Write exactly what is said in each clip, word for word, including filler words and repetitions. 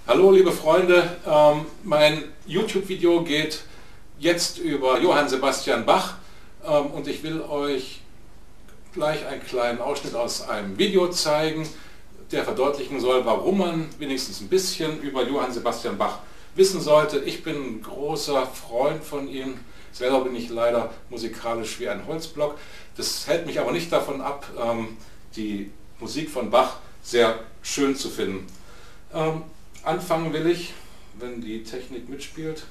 Hallo liebe Freunde, ähm, mein YouTube-Video geht jetzt über Johann Sebastian Bach ähm, und ich will euch gleich einen kleinen Ausschnitt aus einem Video zeigen, der verdeutlichen soll, warum man wenigstens ein bisschen über Johann Sebastian Bach wissen sollte. Ich bin ein großer Freund von ihm, selber bin ich leider musikalisch wie ein Holzblock. Das hält mich aber nicht davon ab, ähm, die Musik von Bach sehr schön zu finden. Ähm, anfangen will ich, wenn die Technik mitspielt.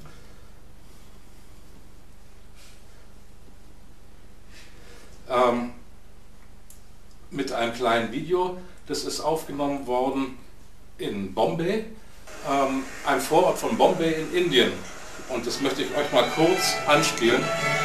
Ähm, mit einem kleinen Video, das ist aufgenommen worden in Bombay, ähm, ein Vorort von Bombay in Indien. Und das möchte ich euch mal kurz anspielen.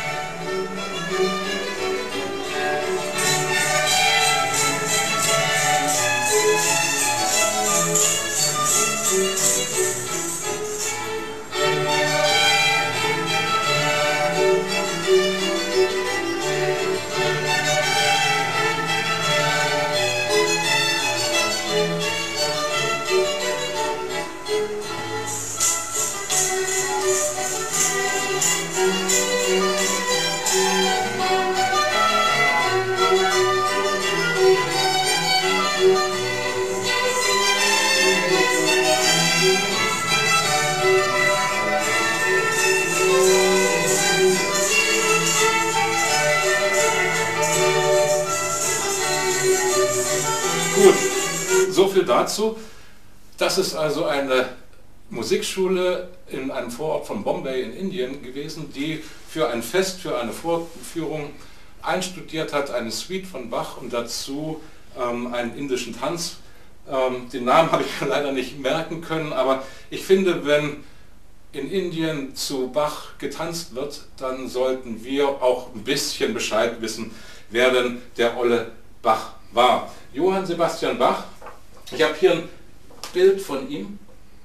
Gut, so viel dazu. Das ist also eine Musikschule in einem Vorort von Bombay in Indien gewesen, die für ein Fest, für eine Vorführung einstudiert hat, eine Suite von Bach und dazu ähm, einen indischen Tanz. Ähm, den Namen habe ich leider nicht merken können, aber ich finde, wenn in Indien zu Bach getanzt wird, dann sollten wir auch ein bisschen Bescheid wissen, wer denn der olle Bach war. Johann Sebastian Bach, ich habe hier ein Bild von ihm.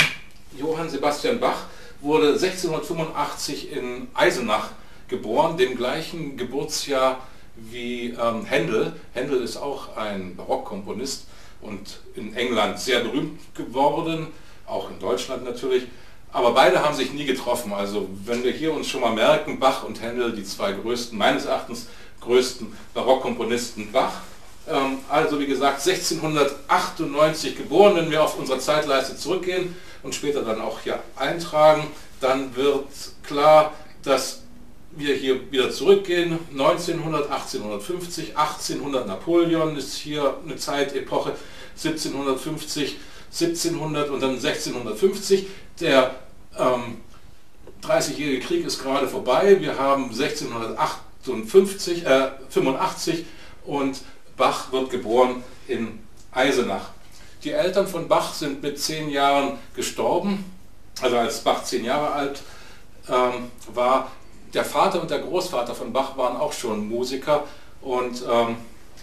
Johann Sebastian Bach wurde sechzehnhundertfünfundachtzig in Eisenach geboren, dem gleichen Geburtsjahr wie ähm, Händel. Händel ist auch ein Barockkomponist und in England sehr berühmt geworden, auch in Deutschland natürlich. Aber beide haben sich nie getroffen. Also wenn wir hier uns schon mal merken, Bach und Händel, die zwei größten, meines Erachtens größten Barockkomponisten. Bach, ähm, also wie gesagt sechzehnhundertachtundneunzig geboren, wenn wir auf unsere Zeitleiste zurückgehen und später dann auch hier eintragen, dann wird klar, dass wir hier wieder zurückgehen. neunzehnhundert, achtzehnhundertfünfzig, achtzehnhundert Napoleon ist hier eine Zeitepoche, siebzehnhundertfünfzig, siebzehnhundert und dann sechzehnhundertfünfzig. Der ähm, dreißigjährige Krieg ist gerade vorbei. Wir haben sechzehnhundertachtundfünfzig, äh, fünfundachtzig und Bach wird geboren in Eisenach. Die Eltern von Bach sind mit zehn Jahren gestorben, also als Bach zehn Jahre alt ähm, war. Der Vater und der Großvater von Bach waren auch schon Musiker und, ähm,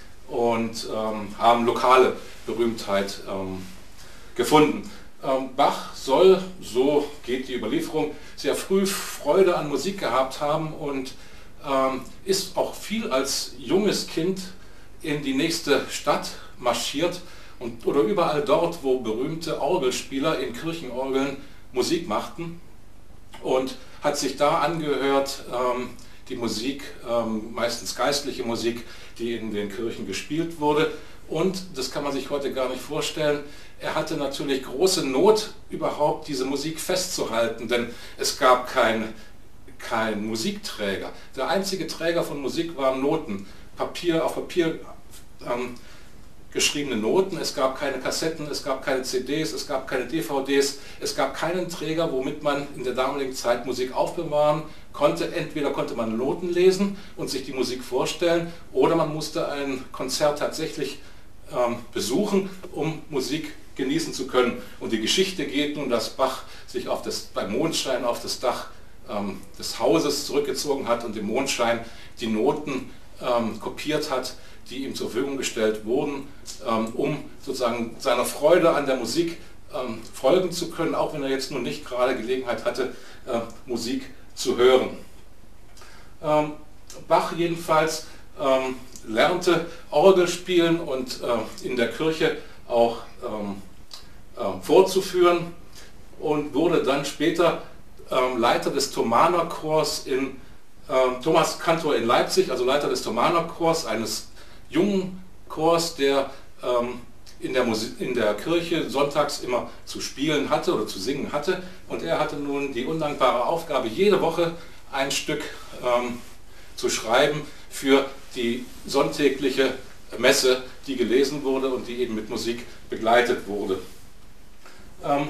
und ähm, haben lokale Berühmtheit ähm, gefunden. Ähm, Bach soll, so geht die Überlieferung, sehr früh Freude an Musik gehabt haben und ähm, ist auch viel als junges Kind in die nächste Stadt marschiert und, oder überall dort, wo berühmte Orgelspieler in Kirchenorgeln Musik machten, und hat sich da angehört, ähm, die Musik, ähm, meistens geistliche Musik, die in den Kirchen gespielt wurde. Und, das kann man sich heute gar nicht vorstellen, er hatte natürlich große Not, überhaupt diese Musik festzuhalten, denn es gab kein, kein Musikträger. Der einzige Träger von Musik waren Noten, Papier, auf Papier ähm, geschriebene Noten. Es gab keine Kassetten, es gab keine C Ds, es gab keine D V Ds, es gab keinen Träger, womit man in der damaligen Zeit Musik aufbewahren konnte. Entweder konnte man Noten lesen und sich die Musik vorstellen, oder man musste ein Konzert tatsächlich ähm, besuchen, um Musik genießen zu können. Und die Geschichte geht nun, dass Bach sich auf das, beim Mondschein auf das Dach ähm, des Hauses zurückgezogen hat und im Mondschein die Noten ähm, kopiert hat, die ihm zur Verfügung gestellt wurden, ähm, um sozusagen seiner Freude an der Musik ähm, folgen zu können, auch wenn er jetzt nun nicht gerade Gelegenheit hatte, äh, Musik zu hören. Ähm, Bach jedenfalls ähm, lernte Orgel spielen und äh, in der Kirche auch ähm, ähm, vorzuführen und wurde dann später ähm, Leiter des Thomaner Chors in ähm, Thomas Kantor in Leipzig, also Leiter des Thomaner Chors, eines jungen Chors, der ähm, in der, Musik, in der Kirche sonntags immer zu spielen hatte oder zu singen hatte. Und er hatte nun die undankbare Aufgabe, jede Woche ein Stück ähm, zu schreiben für die sonntägliche Messe, die gelesen wurde und die eben mit Musik begleitet wurde. Ähm,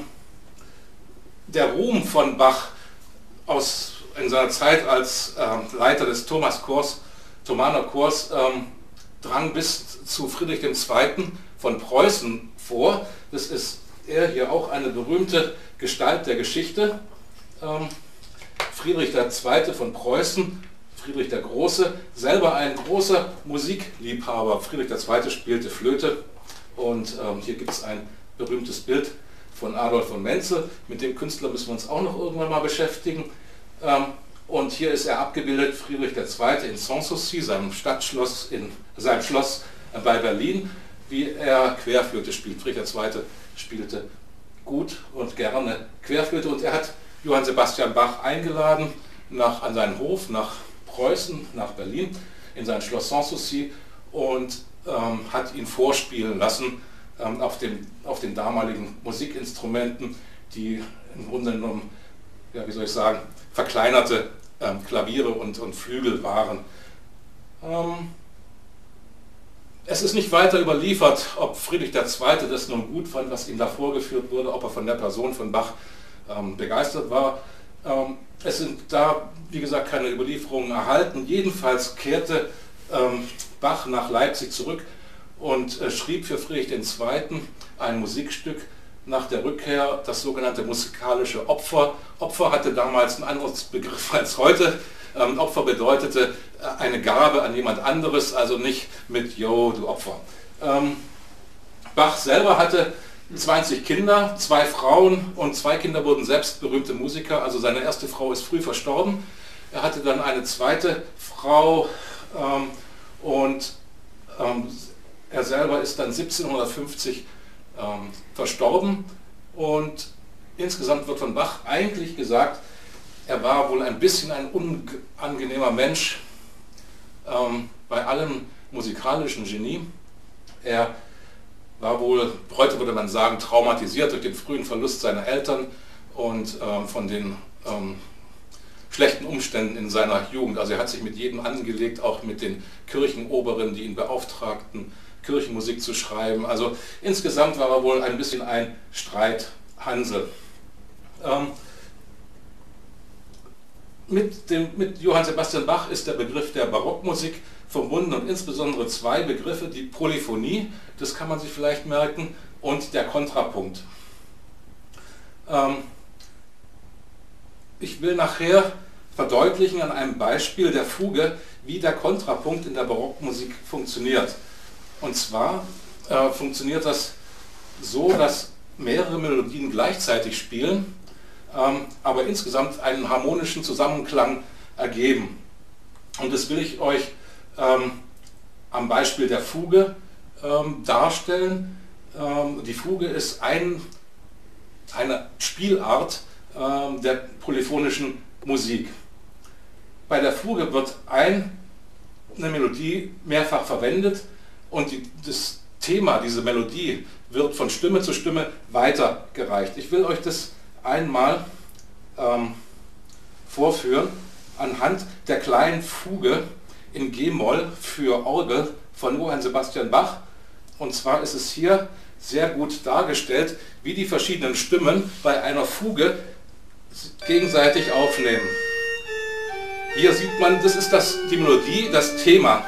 der Ruhm von Bach aus, in seiner Zeit als ähm, Leiter des Thomas Chors, Thomaner Chors ähm, drang bis zu Friedrich der Zweite von Preußen vor. Das ist er hier auch eine berühmte Gestalt der Geschichte. Ähm, Friedrich der Zweite von Preußen, Friedrich der Große, selber ein großer Musikliebhaber. Friedrich der Zweite spielte Flöte und ähm, hier gibt es ein berühmtes Bild von Adolf von Menzel. Mit dem Künstler müssen wir uns auch noch irgendwann mal beschäftigen. Ähm, und hier ist er abgebildet, Friedrich der Zweite in Sanssouci, seinem Stadtschloss, in seinem Schloss bei Berlin, wie er Querflöte spielt. Friedrich der Zweite spielte gut und gerne Querflöte und er hat Johann Sebastian Bach eingeladen nach, an seinen Hof nach Preußen, nach Berlin, in sein Schloss Sanssouci und ähm, hat ihn vorspielen lassen ähm, auf, dem, auf den damaligen Musikinstrumenten, die im Grunde genommen, ja, wie soll ich sagen, verkleinerte ähm, Klaviere und, und Flügel waren. Ähm, Es ist nicht weiter überliefert, ob Friedrich der Zweite das nun gut fand, was ihm da vorgeführt wurde, ob er von der Person von Bach ähm, begeistert war. Ähm, es sind da, wie gesagt, keine Überlieferungen erhalten. Jedenfalls kehrte ähm, Bach nach Leipzig zurück und äh, schrieb für Friedrich der Zweite ein Musikstück nach der Rückkehr, das sogenannte musikalische Opfer. Opfer hatte damals einen anderen Begriff als heute. Ähm, Opfer bedeutete äh, eine Gabe an jemand anderes, also nicht mit Yo, du Opfer. Ähm, Bach selber hatte zwanzig Kinder, zwei Frauen und zwei Kinder wurden selbst berühmte Musiker, also seine erste Frau ist früh verstorben. Er hatte dann eine zweite Frau ähm, und ähm, er selber ist dann siebzehnhundertfünfzig ähm, verstorben und insgesamt wird von Bach eigentlich gesagt, er war wohl ein bisschen ein unangenehmer Mensch, ähm, bei allem musikalischen Genie. Er war wohl, heute würde man sagen, traumatisiert durch den frühen Verlust seiner Eltern und ähm, von den ähm, schlechten Umständen in seiner Jugend. Also er hat sich mit jedem angelegt, auch mit den Kirchenoberen, die ihn beauftragten, Kirchenmusik zu schreiben. Also insgesamt war er wohl ein bisschen ein Streithansel. Ähm, Mit, dem, mit Johann Sebastian Bach ist der Begriff der Barockmusik verbunden und insbesondere zwei Begriffe, die Polyphonie, das kann man sich vielleicht merken, und der Kontrapunkt. Ähm, ich will nachher verdeutlichen an einem Beispiel der Fuge, wie der Kontrapunkt in der Barockmusik funktioniert. Und zwar äh, funktioniert das so, dass mehrere Melodien gleichzeitig spielen, aber insgesamt einen harmonischen Zusammenklang ergeben. Und das will ich euch ähm, am Beispiel der Fuge ähm, darstellen. Ähm, die Fuge ist ein, eine Spielart ähm, der polyphonischen Musik. Bei der Fuge wird ein, eine Melodie mehrfach verwendet und die, das Thema, diese Melodie, wird von Stimme zu Stimme weitergereicht. Ich will euch das einmal ähm, vorführen anhand der kleinen Fuge in G-Moll für Orgel von Johann Sebastian Bach. Und zwar ist es hier sehr gut dargestellt, wie die verschiedenen Stimmen bei einer Fuge gegenseitig aufnehmen. Hier sieht man, das ist das, die Melodie, das Thema.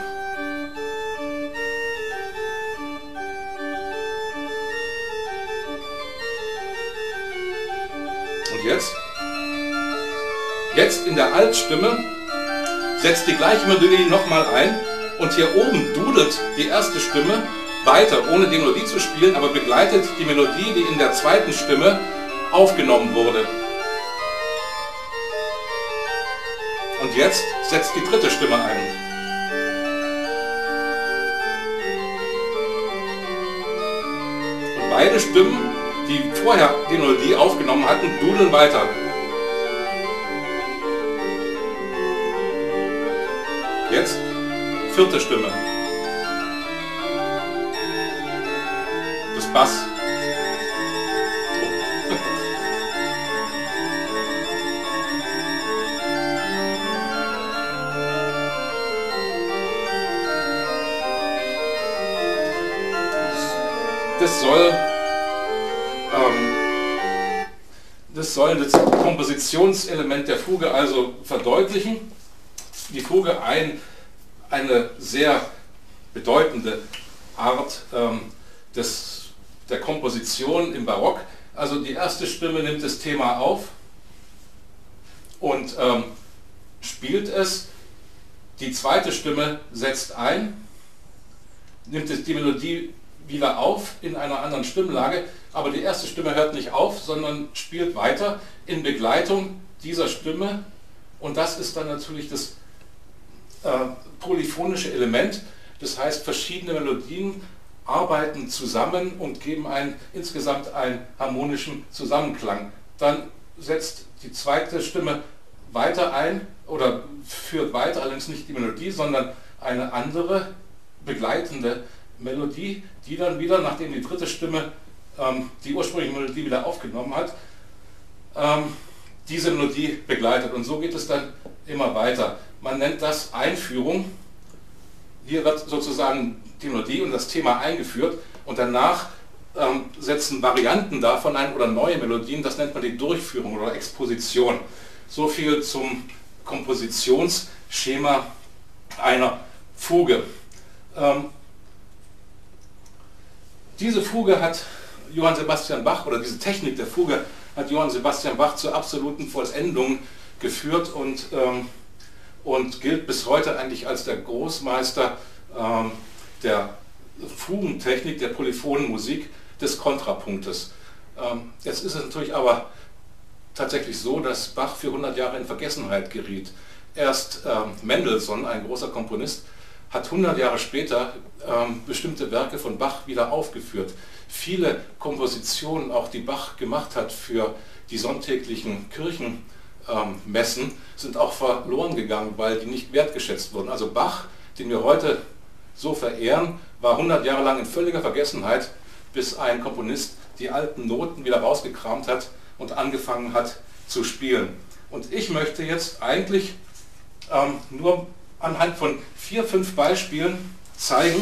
Und jetzt? Jetzt in der Altstimme setzt die gleiche Melodie nochmal ein und hier oben dudelt die erste Stimme weiter, ohne die Melodie zu spielen, aber begleitet die Melodie, die in der zweiten Stimme aufgenommen wurde. Und jetzt setzt die dritte Stimme ein. Und beide Stimmen die vorher die Melodie aufgenommen hatten, dudeln weiter. Jetzt vierte Stimme. Das Bass. Das soll, ähm, das soll das Kompositionselement der Fuge also verdeutlichen. Die Fuge ein, eine sehr bedeutende Art ähm, des, der Komposition im Barock. Also die erste Stimme nimmt das Thema auf und ähm, spielt es. Die zweite Stimme setzt ein, nimmt es, die Melodie wieder auf in einer anderen Stimmlage, aber die erste Stimme hört nicht auf, sondern spielt weiter in Begleitung dieser Stimme, und das ist dann natürlich das äh, polyphonische Element. Das heißt, verschiedene Melodien arbeiten zusammen und geben einen, insgesamt einen harmonischen Zusammenklang. Dann setzt die zweite Stimme weiter ein oder führt weiter, allerdings nicht die Melodie, sondern eine andere begleitende Melodie, die dann wieder, nachdem die dritte Stimme ähm, die ursprüngliche Melodie wieder aufgenommen hat, ähm, diese Melodie begleitet. Und so geht es dann immer weiter. Man nennt das Einführung. Hier wird sozusagen die Melodie und das Thema eingeführt, und danach ähm, setzen Varianten davon ein oder neue Melodien. Das nennt man die Durchführung oder Exposition. So viel zum Kompositionsschema einer Fuge. Ähm, Diese Fuge hat Johann Sebastian Bach, oder diese Technik der Fuge hat Johann Sebastian Bach zur absoluten Vollendung geführt und, ähm, und gilt bis heute eigentlich als der Großmeister ähm, der Fugentechnik, der polyphonen Musik, des Kontrapunktes. Ähm, jetzt ist es natürlich aber tatsächlich so, dass Bach für hundert Jahre in Vergessenheit geriet. Erst ähm, Mendelssohn, ein großer Komponist, hat hundert Jahre später ähm, bestimmte Werke von Bach wieder aufgeführt. Viele Kompositionen, auch die Bach gemacht hat für die sonntäglichen Kirchenmessen, ähm, sind auch verloren gegangen, weil die nicht wertgeschätzt wurden. Also Bach, den wir heute so verehren, war hundert Jahre lang in völliger Vergessenheit, bis ein Komponist die alten Noten wieder rausgekramt hat und angefangen hat zu spielen. Und ich möchte jetzt eigentlich ähm, nur anhand von vier, fünf Beispielen zeigen,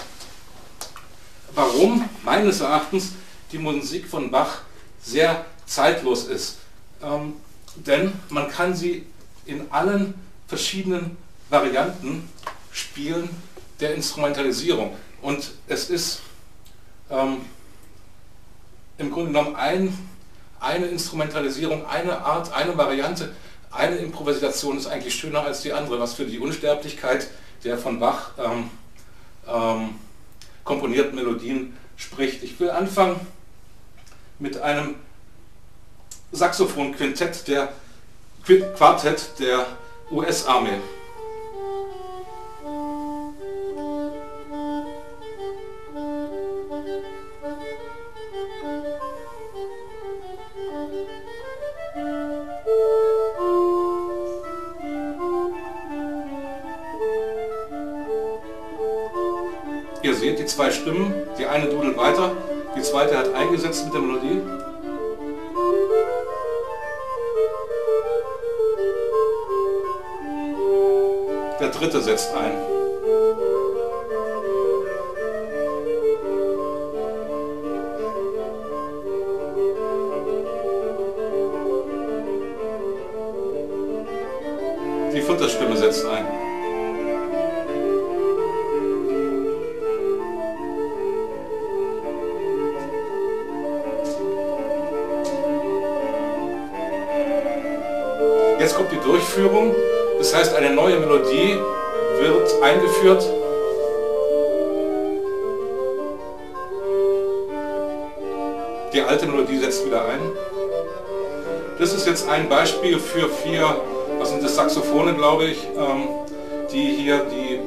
warum meines Erachtens die Musik von Bach sehr zeitlos ist. Ähm, denn man kann sie in allen verschiedenen Varianten spielen der Instrumentalisierung. Und es ist ähm, im Grunde genommen ein, eine Instrumentalisierung, eine Art, eine Variante. Eine Improvisation ist eigentlich schöner als die andere, was für die Unsterblichkeit der von Bach ähm, ähm, komponierten Melodien spricht. Ich will anfangen mit einem Saxophon-Quintett der Quartett der U S-Armee. Ihr seht die zwei Stimmen, die eine dudelt weiter, die zweite hat eingesetzt mit der Melodie. Der dritte setzt ein. Die vierte Stimme setzt ein. Jetzt kommt die Durchführung, das heißt, eine neue Melodie wird eingeführt. Die alte Melodie setzt wieder ein. Das ist jetzt ein Beispiel für vier, was sind das, Saxophone, glaube ich, ähm, die hier die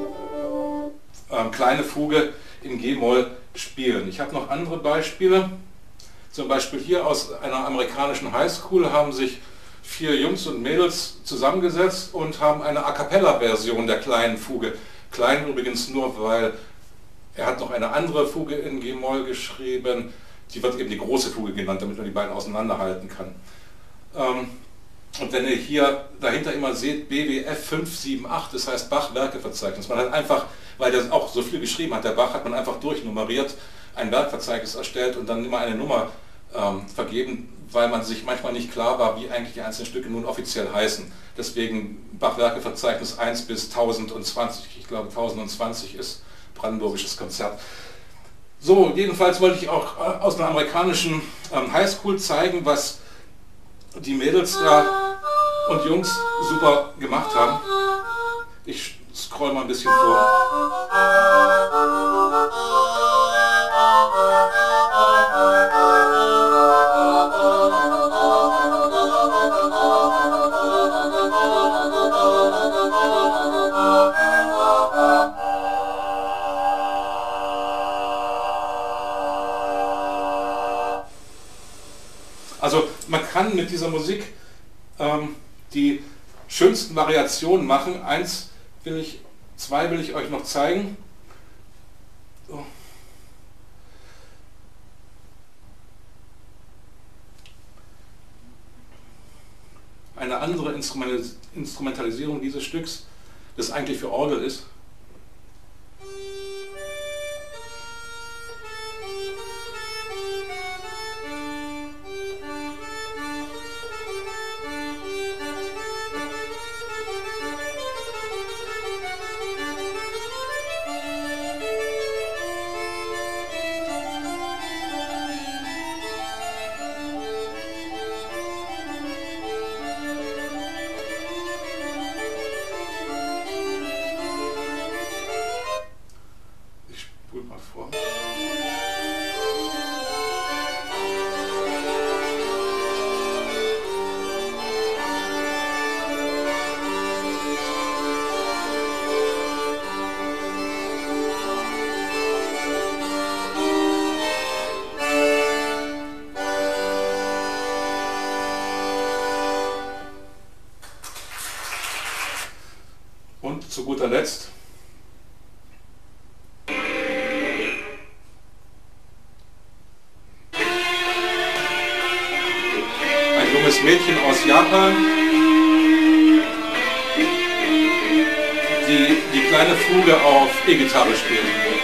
ähm, kleine Fuge in G-Moll spielen. Ich habe noch andere Beispiele. Zum Beispiel hier aus einer amerikanischen Highschool haben sich vier Jungs und Mädels zusammengesetzt und haben eine A-Cappella-Version der kleinen Fuge. Klein übrigens nur, weil er hat noch eine andere Fuge in G-Moll geschrieben, die wird eben die große Fuge genannt, damit man die beiden auseinanderhalten kann. Ähm, und wenn ihr hier dahinter immer seht, B W F fünf sieben acht, das heißt Bach-Werkeverzeichnis. Man hat einfach, weil der auch so viel geschrieben hat, der Bach, hat man einfach durchnummeriert, ein Werkverzeichnis erstellt und dann immer eine Nummer ähm, vergeben, weil man sich manchmal nicht klar war, wie eigentlich die einzelnen Stücke nun offiziell heißen. Deswegen Bach-Werkeverzeichnis eins bis tausendzwanzig, ich glaube tausendzwanzig ist brandenburgisches Konzert. So, jedenfalls wollte ich auch aus einer amerikanischen ähm, Highschool zeigen, was die Mädels da und Jungs super gemacht haben. Ich scroll mal ein bisschen vor. Also man kann mit dieser Musik ähm, die schönsten Variationen machen. Eins will ich, zwei will ich euch noch zeigen. So. Eine andere Instrumentalisierung dieses Stücks, das eigentlich für Orgel ist. Und zu guter Letzt ein junges Mädchen aus Japan, die die kleine Fuge auf E-Gitarre spielt.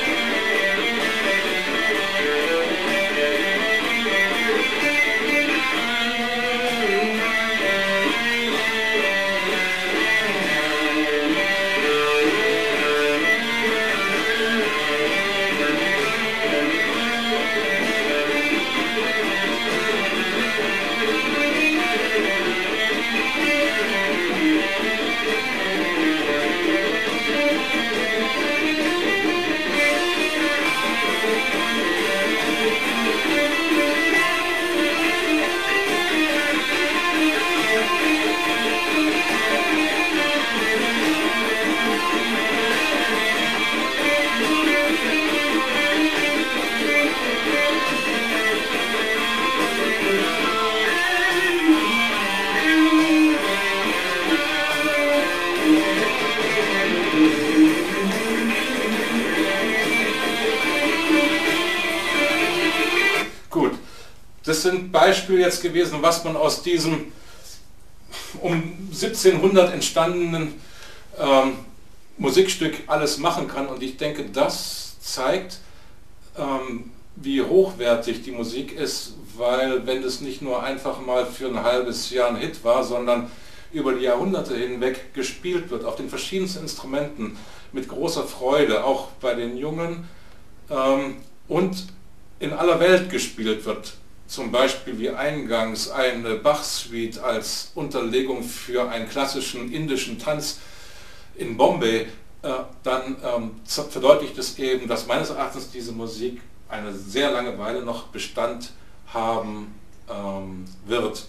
Gut, das sind Beispiele jetzt gewesen, was man aus diesem um siebzehnhundert entstandenen ähm, Musikstück alles machen kann. Und ich denke, das zeigt, ähm, wie hochwertig die Musik ist, weil wenn es nicht nur einfach mal für ein halbes Jahr ein Hit war, sondern über die Jahrhunderte hinweg gespielt wird, auf den verschiedensten Instrumenten, mit großer Freude, auch bei den Jungen, ähm, und in aller Welt gespielt wird, zum Beispiel wie eingangs eine Bach-Suite als Unterlegung für einen klassischen indischen Tanz in Bombay, äh, dann ähm, verdeutlicht es eben, dass meines Erachtens diese Musik eine sehr lange Weile noch Bestand haben ähm, wird.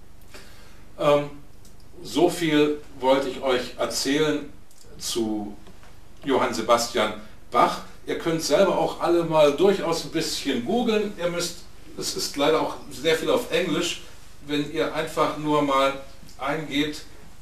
Ähm, so viel wollte ich euch erzählen zu Johann Sebastian Bach. Ihr könnt selber auch alle mal durchaus ein bisschen googeln. Ihr müsst es ist leider auch sehr viel auf Englisch, wenn ihr einfach nur mal eingebt,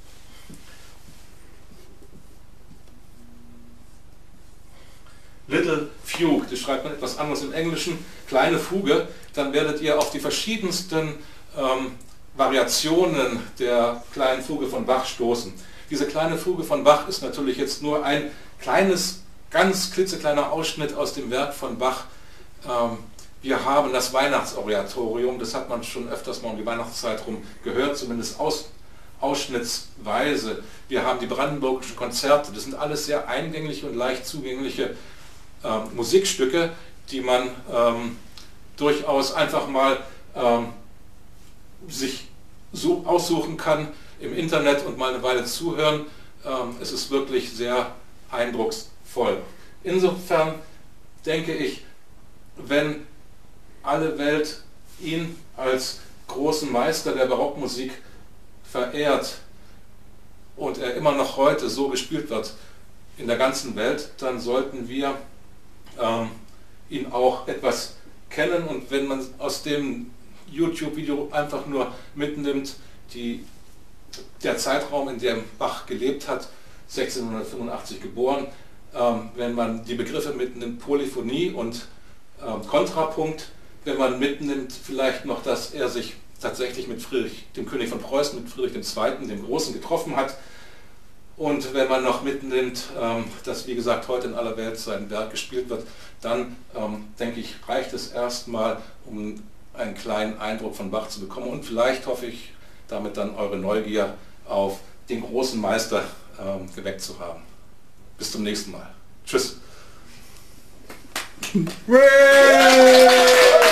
Little Fugue, das schreibt man etwas anderes im Englischen, kleine Fuge, dann werdet ihr auf die verschiedensten ähm, Variationen der kleinen Fuge von Bach stoßen. Diese kleine Fuge von Bach ist natürlich jetzt nur ein kleines, ganz klitzekleiner Ausschnitt aus dem Werk von Bach. Ähm, wir haben das Weihnachtsoratorium, das hat man schon öfters mal um die Weihnachtszeit rum gehört, zumindest aus, ausschnittsweise. Wir haben die brandenburgischen Konzerte, das sind alles sehr eingängliche und leicht zugängliche Ähm, Musikstücke, die man ähm, durchaus einfach mal ähm, sich so aussuchen kann im Internet und mal eine Weile zuhören. Ähm, es ist wirklich sehr eindrucksvoll. Insofern denke ich, wenn alle Welt ihn als großen Meister der Barockmusik verehrt und er immer noch heute so gespielt wird in der ganzen Welt, dann sollten wir Ähm, ihn auch etwas kennen, und wenn man aus dem YouTube-Video einfach nur mitnimmt, die, der Zeitraum, in dem Bach gelebt hat, sechzehnhundertfünfundachtzig geboren, ähm, wenn man die Begriffe mitnimmt, Polyphonie und ähm, Kontrapunkt, wenn man mitnimmt vielleicht noch, dass er sich tatsächlich mit Friedrich, dem König von Preußen, mit Friedrich dem Zweiten, dem Großen, getroffen hat. Und wenn man noch mitnimmt, ähm, dass wie gesagt heute in aller Welt sein Werk gespielt wird, dann ähm, denke ich, reicht es erstmal, um einen kleinen Eindruck von Bach zu bekommen, und vielleicht hoffe ich, damit dann eure Neugier auf den großen Meister ähm, geweckt zu haben. Bis zum nächsten Mal. Tschüss.